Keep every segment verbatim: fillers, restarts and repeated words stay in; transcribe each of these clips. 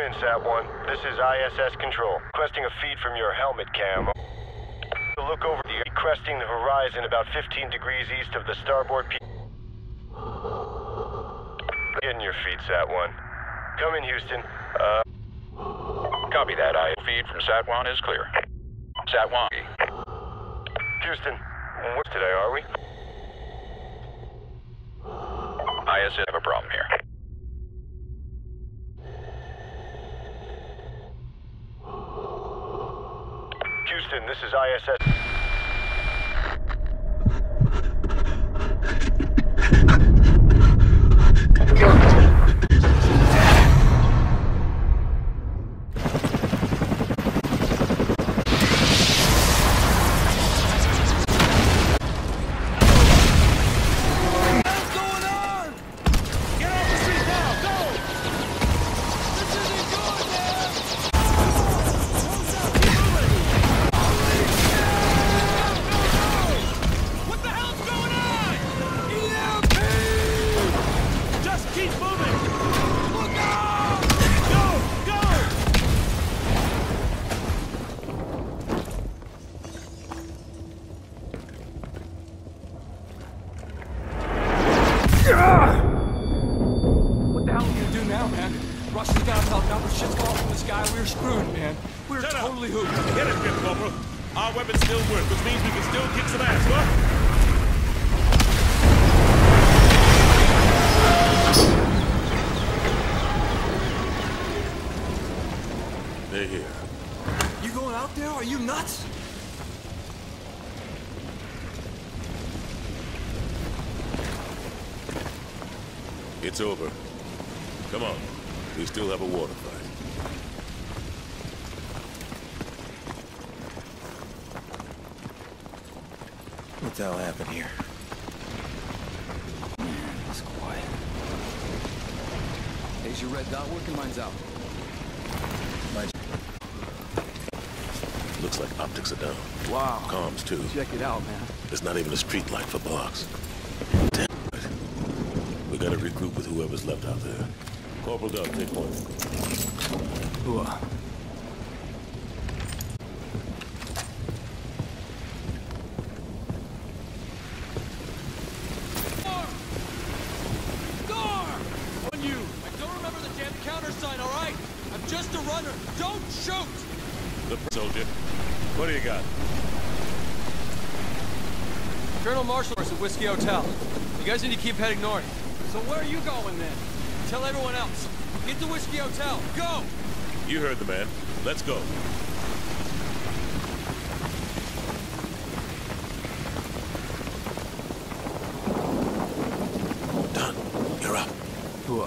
Afternoon, Sat one. This is I S S Control, requesting a feed from your helmet cam. To look over the cresting the horizon about fifteen degrees east of the starboard P... Getting your feed, Sat one. Come in, Houston. Uh... Copy that. I feed from Sat one is clear. Sat one. Houston, what today are we? I S S have a problem here. Houston, this is I S S. What the hell are we gonna do now, man? Russians got us outnumbered, shit's falling from the sky, we're screwed, man. We're Shut totally up. hooped. Get it, Fifth Corporal. Our weapons still work, which means we can still kick some ass, what? They're here. You going out there? Are you nuts? It's over. Come on. We still have a water fight. What the hell happened here? Man, it's quiet. Is your red dot working? Mine's out. Mine's... Looks like optics are down. Wow. Comms, too. Check it out, man. There's not even a street light for blocks. Damn it. We gotta regroup with whoever's left out there. Corporal Doug, take point. Ooh. Just a runner. Don't shoot! The soldier. What do you got? Colonel Marshall is at Whiskey Hotel. You guys need to keep heading north. So where are you going then? Tell everyone else. Get to Whiskey Hotel. Go! You heard the man. Let's go. Done. You're up. Ooh.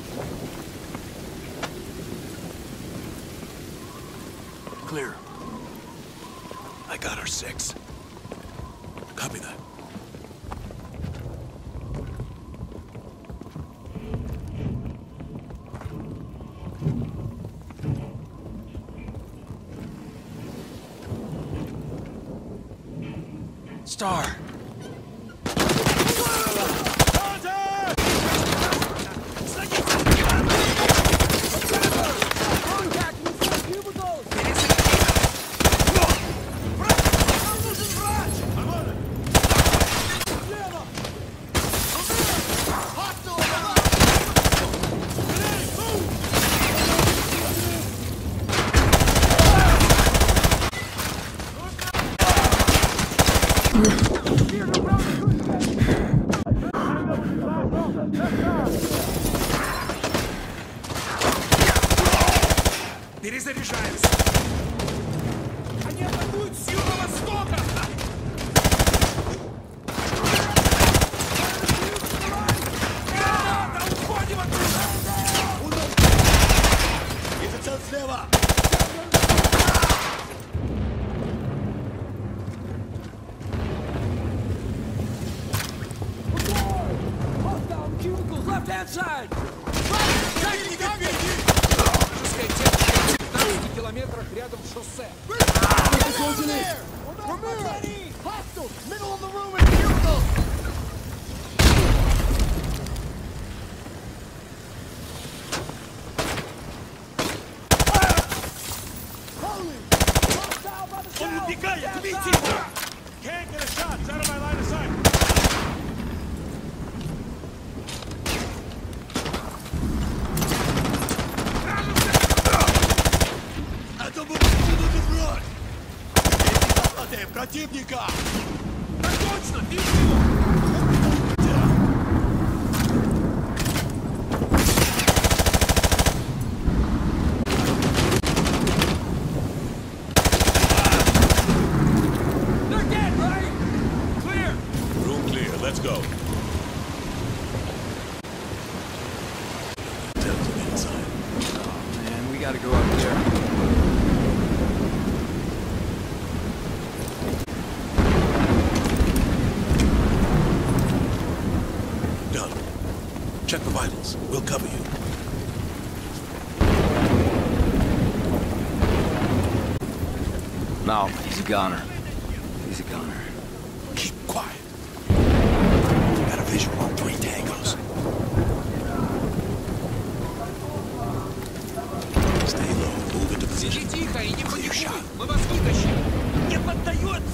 Clear. I got our six. Copy that. Star. Перезаряжаемся! Они атакуют с юго-востока! Да уходим отсюда! Вижу цель слева! Left hand side! Километрах рядом с шоссе. Hostile! Middle of the room in cubicle! Can't get a shot. It's out of my line of sight. Это был откуда враг! Эти солдаты противника! Так точно! Вижу его! Let's go. Inside. Oh, man, we gotta go up there. Done. Check the vitals. We'll cover you. No, he's a goner. He's a goner. Keep quiet. Got a visual on three tangos. Stay low. Move into position. Тихо и не паникуй! Мы вас вытащим! Не поддается!